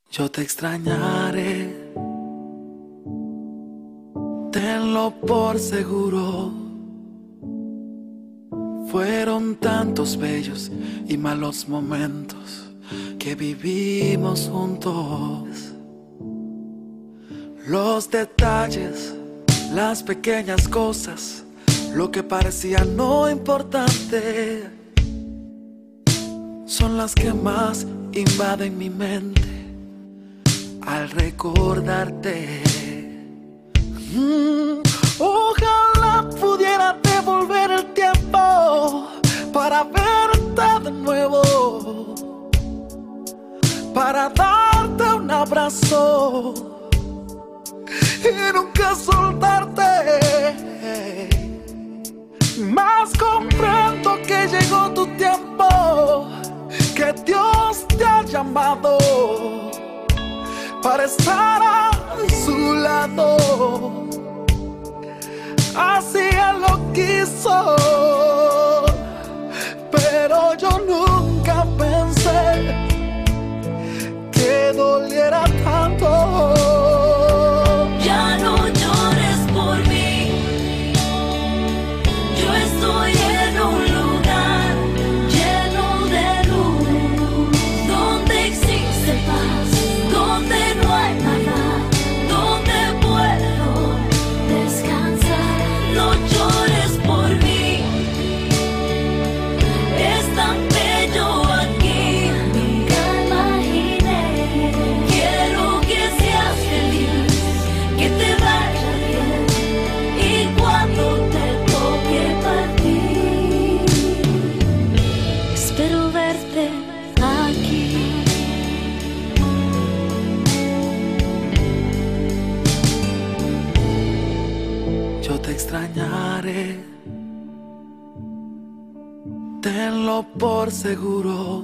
Yo te extrañaré, tenlo por seguro. Fueron tantos bellos y malos momentos que vivimos juntos. Los detalles, las pequeñas cosas, lo que parecía no importante, son las que más invaden mi mente al recordarte. Ojalá pudiera devolver el tiempo para verte de nuevo, para darte un abrazo y nunca soltarte. Mas comprendo que llegó tu tiempo, que Dios te ha llamado para estar a su lado. Así Él lo quiso, pero yo nunca pensé que doliera tanto. Ya no llores por mí, yo estoy en un lugar lleno de luz, donde existe paz, donde no hay nada, donde puedo descansar. No llores por mí, es tan bello aquí, nunca imaginé. Quiero que seas feliz, que te vaya bien, y cuando te toque partir, espero verte aquí. Yo te extrañaré, tenlo por seguro.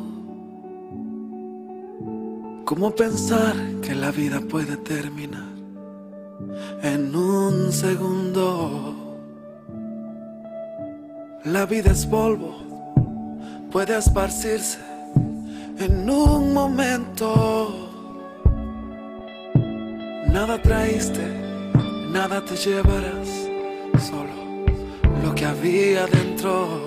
¿Cómo pensar que la vida puede terminar en un segundo? La vida es polvo, puede esparcirse en un momento. Nada traíste, nada te llevarás, solo lo que había dentro.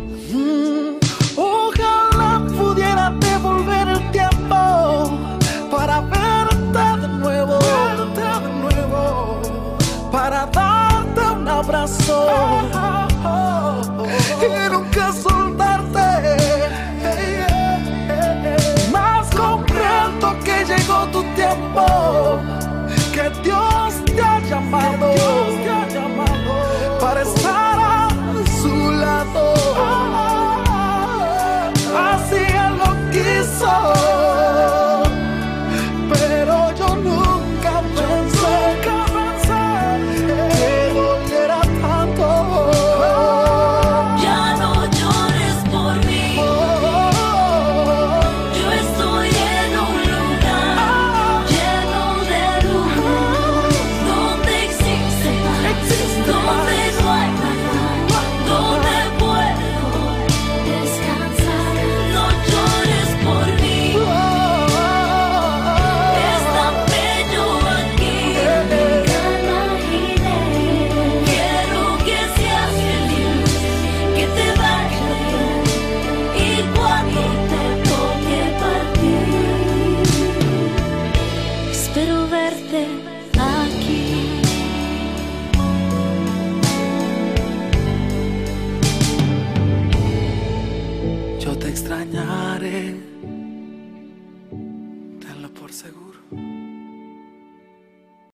Ojalá pudiera devolver el tiempo para verte de nuevo, para darte un abrazo y nunca soltarte. Mas comprendo que llegó tu tiempo, que Dios te ha llamado para estar a su lado. Así Él lo quiso, pero yo nunca pensé que doliera tanto. Ya no llores por mí, yo estoy en un lugar lleno de luz, donde existe paz, donde no hay nada, donde puedo descansar. No llores por mí, es tan bello aquí, nunca imaginé. Quiero que seas feliz, que te vaya bien, y cuando te toque partir, espero verte aquí. Yo te extrañaré, tenlo por seguro.